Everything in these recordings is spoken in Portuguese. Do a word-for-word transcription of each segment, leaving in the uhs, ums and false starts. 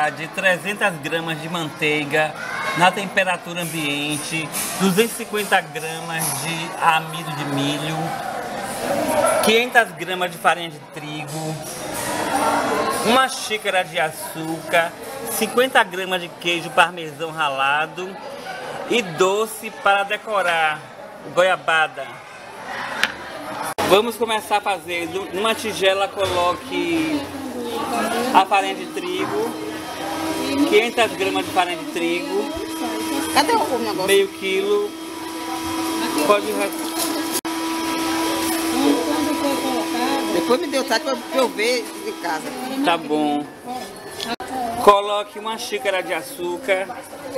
quantidade, trezentas gramas de manteiga na temperatura ambiente, duzentas e cinquenta gramas de amido de milho, quinhentas gramas de farinha de trigo, uma xícara de açúcar, cinquenta gramas de queijo parmesão ralado e doce para decorar, goiabada. Vamos começar a fazer. Numa tigela coloque a farinha de trigo, quinhentas gramas de farinha de trigo. Cadê o negócio? Meio quilo. Pode... Depois me deu saco para eu ver de casa. Tá bom. Coloque uma xícara de açúcar.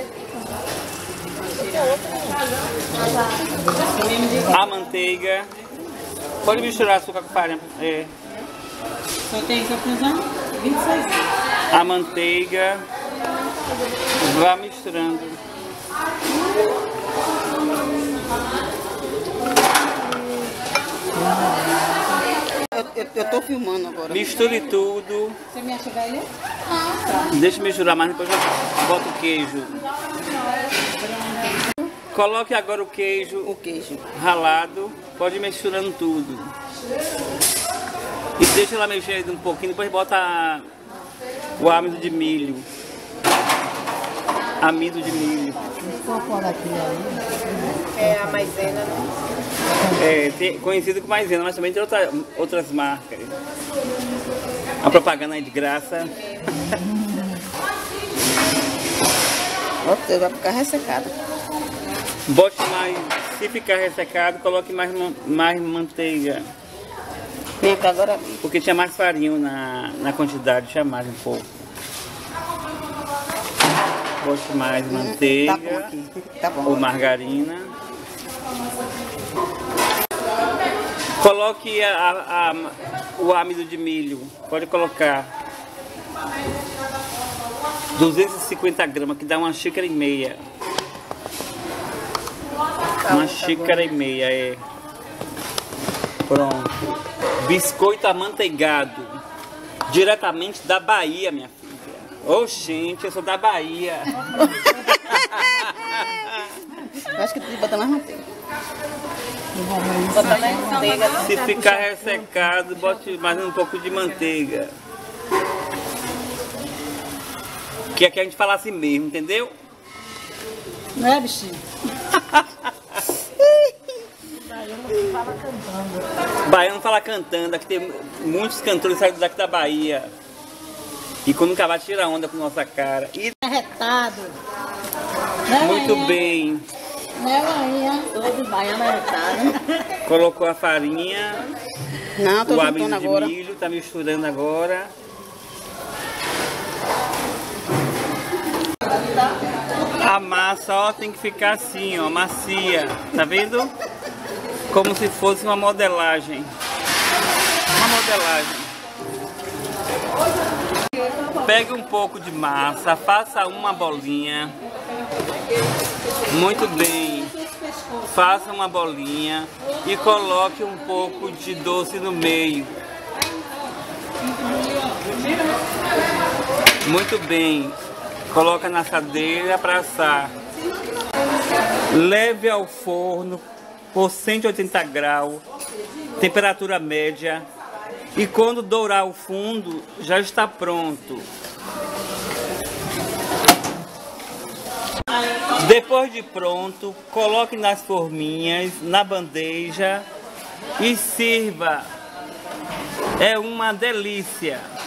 A manteiga. Pode misturar açúcar com farinha. É. Só tem que usar vinte e seis. A manteiga. Vá misturando. Eu, eu, eu tô filmando agora. Misture tudo. Você me acha velha? Deixa eu misturar mais, depois eu boto o queijo. Coloque agora o queijo, O queijo. ralado. Pode ir misturando tudo. E deixa ela mexer um pouquinho, depois bota o amido de milho. Amido de milho. É a maisena, né? É, tem, conhecido como maisena, mas também tem outra, outras marcas. A propaganda aí de graça. Você vai ficar ressecada. Bote mais, se ficar ressecado, coloque mais, mais manteiga. Vem cá agora. Porque tinha mais farinha na, na quantidade, tinha mais um pouco. Bote mais manteiga. Tá bom aqui. Tá bom. Ou margarina. Coloque a, a, a, o amido de milho. Pode colocar duzentas e cinquenta gramas, que dá uma xícara e meia. Uma xícara e meia, é. Pronto. Biscoito amanteigado. Diretamente da Bahia, minha filha. Ô, gente, eu sou da Bahia. Eu acho que tem que botar mais manteiga. Botar mais manteiga. Se ficar ressecado, bote mais um pouco de manteiga. Que aqui a gente fala assim mesmo, entendeu? Não é, bichinho? Baiano fala cantando, aqui tem muitos cantores saídos daqui da Bahia. E quando acabar tira onda com nossa cara. E Arretado. muito bem. Né, Bahia? Todo baiano arretado. Colocou a farinha, Não, tô o amido juntando de agora. milho, tá misturando agora. A massa, ó, tem que ficar assim, ó, macia. Tá vendo? Como se fosse uma modelagem. Uma modelagem. Pegue um pouco de massa, faça uma bolinha. Muito bem. Faça uma bolinha e coloque um pouco de doce no meio. Muito bem. Coloca na assadeira para assar. Leve ao forno por cento e oitenta graus, temperatura média. E quando dourar o fundo, já está pronto. Depois de pronto, coloque nas forminhas, na bandeja e sirva. É uma delícia.